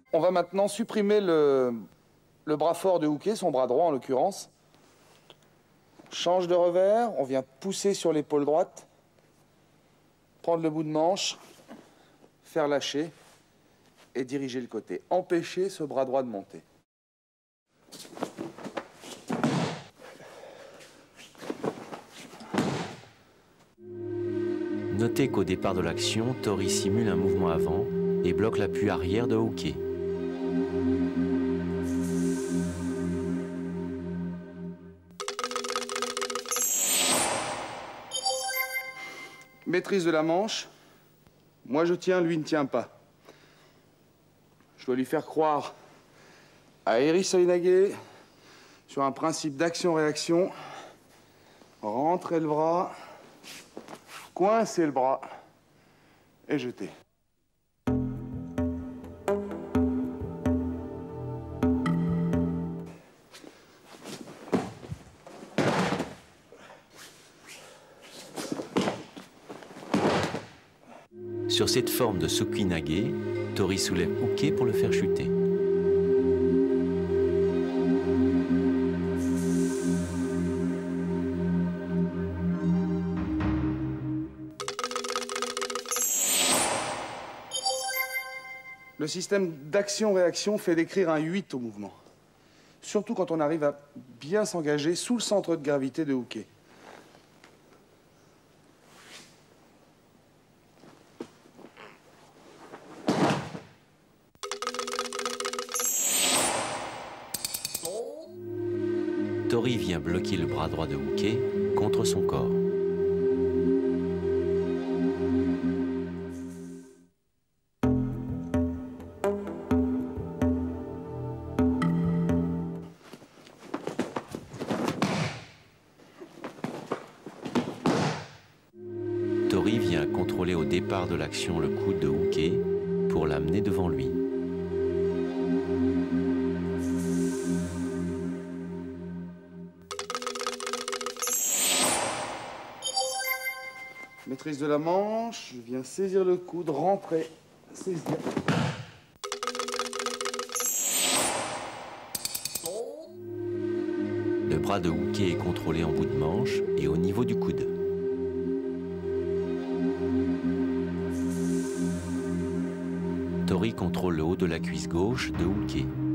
On va maintenant supprimer le bras fort de hooké, son bras droit en l'occurrence. Change de revers, on vient pousser sur l'épaule droite, prendre le bout de manche, faire lâcher et diriger le côté. Empêcher ce bras droit de monter. Notez qu'au départ de l'action, Tori simule un mouvement avant et bloque l'appui arrière de hooké. Maîtrise de la manche. Moi je tiens, lui ne tient pas. Je dois lui faire croire à Eri Soinage sur un principe d'action-réaction. Rentrer le bras, coincer le bras et jeter. Sur cette forme de Sukinage, Tori soulève hooké pour le faire chuter. Le système d'action-réaction fait décrire un 8 au mouvement. Surtout quand on arrive à bien s'engager sous le centre de gravité de hooké. Tori vient bloquer le bras droit de hooké contre son corps. Tori vient contrôler au départ de l'action le coude de hooké pour l'amener devant lui. Maîtrise de la manche, je viens saisir le coude, rentrer, saisir. Le bras de hooké est contrôlé en bout de manche et au niveau du coude. Tori contrôle le haut de la cuisse gauche de hooké.